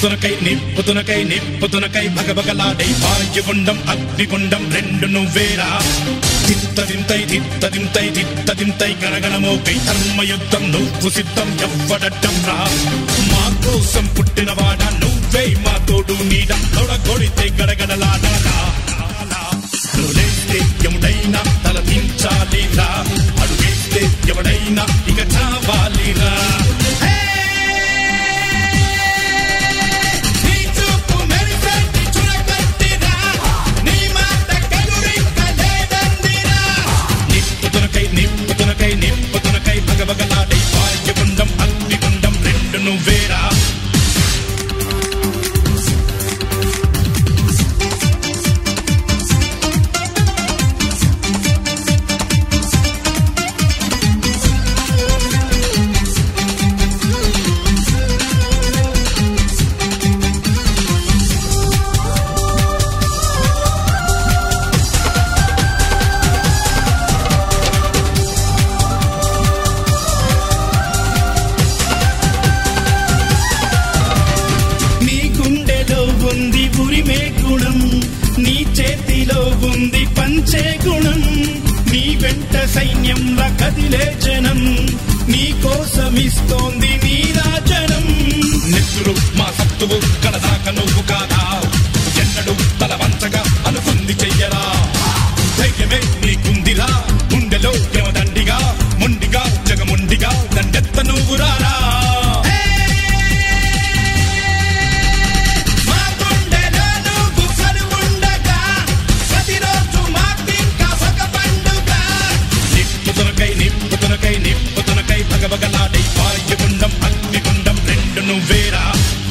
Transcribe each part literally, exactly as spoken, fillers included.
నిప్పుతునకై నిప్పుతునకై నిప్పుతునకై భగభగలాడై వాయుగుండం అగ్నిగుండం రెండు నువ్వేరా తిత్తదింతై తిత్తదింతై తిత్తదింతై గణగణమోకై ధర్మయుద్ధం నువ్వు సిద్ధం ఎవ్వడట్టం రా మా కోసం పుట్టినవాడా నువ్వే మా తోడు నీడ తొడగొడితే గడగడలాడాలా నువ్వేస్తే ఎవడైనా తలదించాలిరా అడుగేస్తే ఎవడైనా ఇక చావాలిరా నిప్పుతునకై నిప్పుతునకై భగభగలాడై వాయుగుండం అగ్నిగుండం రెండు నువ్వేరా నీ చేతిలో ఉంది పంచే గుణం నీ వెంట సైన్యంలా కదిలే జనం నీ కోసమిస్తోంది నీ రాజనం నెత్తురు మా సత్తువు కడదాక నువ్వు కాదా ఎన్నడు తల వంచగా అనుకుంది చెయ్యరా ధైర్యమే నీకుందిరా గుండెలో యమదండిగా మొండిగా జగముండిగా దండెత్త నువ్వు రారా నిప్పుతునకై నిప్పుతునకై భగభగలాడై వాయుగుండం అగ్నిగుండం రెండు నువ్వేరా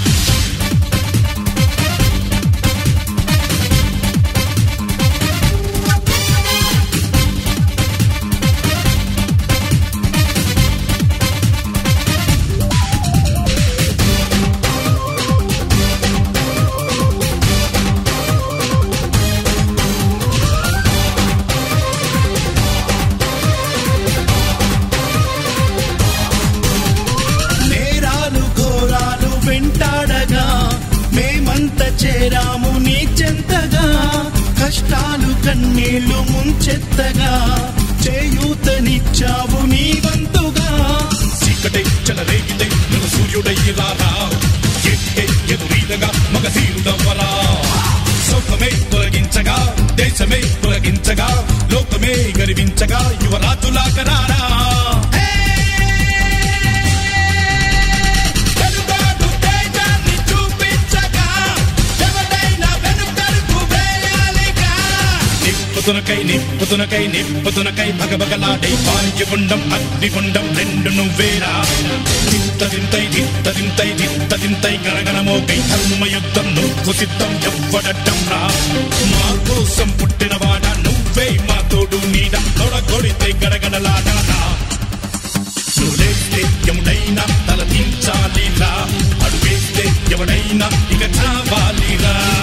వెంటాడగా మేమంత చేరాము నీ చెంతగా కష్టాలు కన్నీళ్లు ముంచెత్తగా చేయూతనిచ్చావు నీ వంతుగా చీకటే చెలరేగితే నువ్వు సూర్యుడయ్యి రారా ఎక్కే ఎదురీదగా మగధీరుడవ్వరా సౌఖమే తొలగించగా దేశమే తొలగించగా లోకమే గర్వించగా యువరాజులాగా రారా నిప్పుతునకై నిప్పుతునకై నిప్పుతునకై భగభగలాడై వాయుగుండం అగ్నిగుండం రెండు నువ్వేరా తిత్తదింతై తిత్తదింతై తిత్తదింతై గణగణమోకై ధర్మయుద్ధం నువ్వు సిద్ధం ఎవ్వడట్టం రా మా కోసం పుట్టినవాడా నువ్వే మా తోడు నీడ తొడగొడితే గడగడలాడాలా నువ్వేస్తే ఎవడైనా తలదించాలిరా అడుగేస్తే ఎవడైనా ఇక చావాలిరా